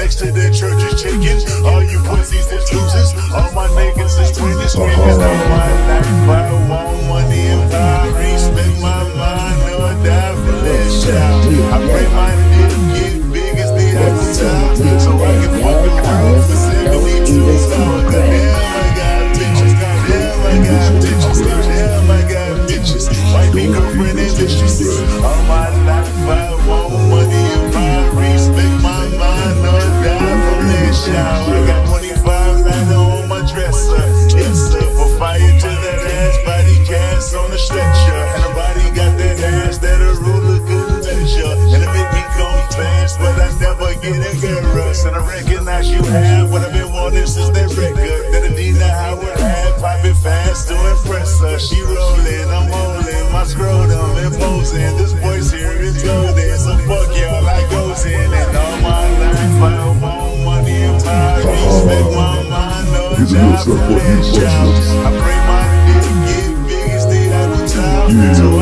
next to the church is chickens. All you pussies is losers. All my niggas is twins. Screaming all my life. I want money and power. Respect my mind, or die for less child. I pray my nigga get big as the Apple Tower, so I can fuck around for 72 hours. Goddamn, I got bitches. Goddamn, I got bitches. Goddamn, I got bitches. Might be girlfriend and bitches. All my life I want money and power. Respect my mind, or die for less child. I got 25 on my dresser. Yes sir, for fire to that ass, body cast on the stretcher. And the body got that ass that a ruler couldn't measure. And it make me go fast, but I never get embarrassed. And I recognize you have what I've been wanting since that record. That Adina Howard had, popping fast to impress her. She rolling, I'm holding my scrotum imposing. This voice here is golden, so fuck y'all, I goes in. And all my life I want money and power. Respect my mind, no job for that child. I pray my nigga get big as the Apple Tower, so